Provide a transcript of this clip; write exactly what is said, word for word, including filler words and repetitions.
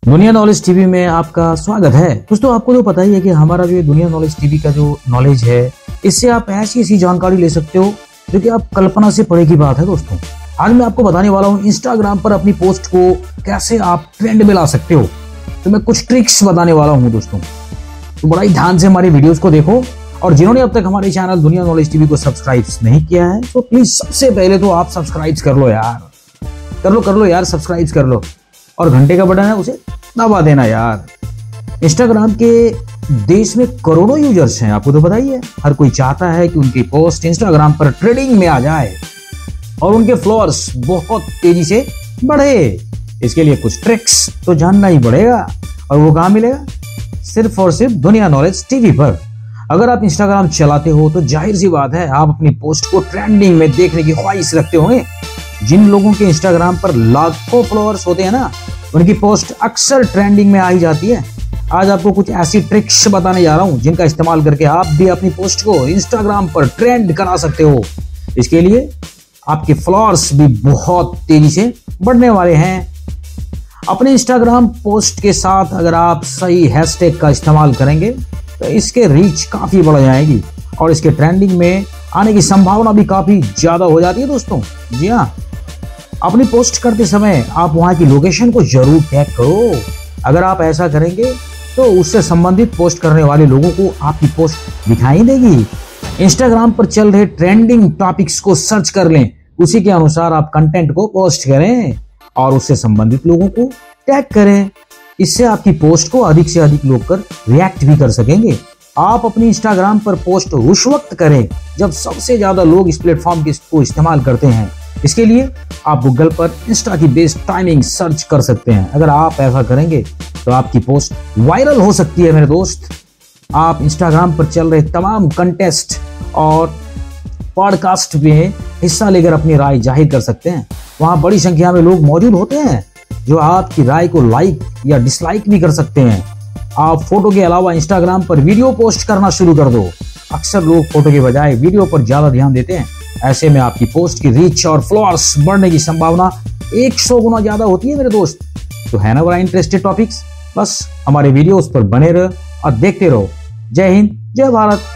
दुनिया knowledge TV में आपका स्वागत है। दोस्तों, आपको तो पता ही है कि हमारा जो दुनिया नॉलेज टीवी का जो नॉलेज है, इससे आप ऐसी ऐसी जानकारी ले सकते हो जो कि आप कल्पना से परे की बात है। दोस्तों, आज मैं आपको बताने वाला हूँ इंस्टाग्राम पर अपनी पोस्ट को कैसे आप ट्रेंड में ला सकते हो। तो मैं कुछ ट्रिक्स बताने वाला हूँ दोस्तों, तो बड़ा ही ध्यान से हमारी वीडियोस को देखो। और जिन्होंने अब तक हमारे चैनल दुनिया नॉलेज टीवी को सब्सक्राइब नहीं किया है, तो प्लीज सबसे पहले तो आप सब्सक्राइब कर लो यार, कर लो कर लो यार, सब्सक्राइब कर लो और घंटे का बटन है उसे दबा देना यार। इंस्टाग्राम के देश में करोड़ों यूजर्स हैं, आपको तो पता ही है। हर कोई चाहता है कि उनकी पोस्ट इंस्टाग्राम पर ट्रेंडिंग में आ जाए और उनके फॉलोअर्स बहुत तेजी से बढ़े। इसके लिए कुछ ट्रिक्स तो जानना ही पड़ेगा, और वो कहाँ मिलेगा? सिर्फ और सिर्फ दुनिया नॉलेज टीवी पर। अगर आप इंस्टाग्राम चलाते हो तो जाहिर सी बात है आप अपनी पोस्ट को ट्रेंडिंग में देखने की ख्वाहिश रखते होंगे। जिन लोगों के इंस्टाग्राम पर लाखों फॉलोअर्स होते हैं ना, उनकी पोस्ट अक्सर ट्रेंडिंग में आ ही जाती है। आज आपको कुछ ऐसी ट्रिक्स बताने जा रहा हूं जिनका इस्तेमाल करके आप भी अपनी पोस्ट को इंस्टाग्राम पर ट्रेंड करा सकते हो। इसके लिए आपके फॉलोअर्स भी बहुत तेजी से बढ़ने वाले हैं। अपने इंस्टाग्राम पोस्ट के साथ अगर आप सही हैशटैग का इस्तेमाल करेंगे तो इसके रीच काफी बढ़ जाएगी और इसके ट्रेंडिंग में आने की संभावना भी काफी ज्यादा हो जाती है। दोस्तों, जी हाँ, अपनी पोस्ट करते समय आप वहां की लोकेशन को जरूर टैग करो। अगर आप ऐसा करेंगे तो उससे संबंधित पोस्ट करने वाले लोगों को आपकी पोस्ट दिखाई देगी। इंस्टाग्राम पर चल रहे ट्रेंडिंग टॉपिक्स को सर्च कर लें, उसी के अनुसार आप कंटेंट को पोस्ट करें और उससे संबंधित लोगों को टैग करें। इससे आपकी पोस्ट को अधिक से अधिक लोग कर रिएक्ट भी कर सकेंगे। आप अपनी इंस्टाग्राम पर पोस्ट उस वक्त करें जब सबसे ज्यादा लोग इस प्लेटफॉर्म को इस्तेमाल करते हैं। इसके लिए आप गूगल पर इंस्टा की बेस्ट टाइमिंग सर्च कर सकते हैं। अगर आप ऐसा करेंगे तो आपकी पोस्ट वायरल हो सकती है मेरे दोस्त। आप इंस्टाग्राम पर चल रहे तमाम कंटेस्ट और पॉडकास्ट में हिस्सा लेकर अपनी राय जाहिर कर सकते हैं। वहां बड़ी संख्या में लोग मौजूद होते हैं जो आपकी राय को लाइक या डिसलाइक भी कर सकते हैं। आप फोटो के अलावा इंस्टाग्राम पर वीडियो पोस्ट करना शुरू कर दो। अक्सर लोग फोटो के बजाय वीडियो पर ज्यादा ध्यान देते हैं। ऐसे में आपकी पोस्ट की रीच और फॉलोअर्स बढ़ने की संभावना सौ गुना ज्यादा होती है मेरे दोस्त। तो है ना बड़ा इंटरेस्टेड टॉपिक्स? बस हमारे वीडियोस पर बने रहो और देखते रहो। जय हिंद, जय भारत।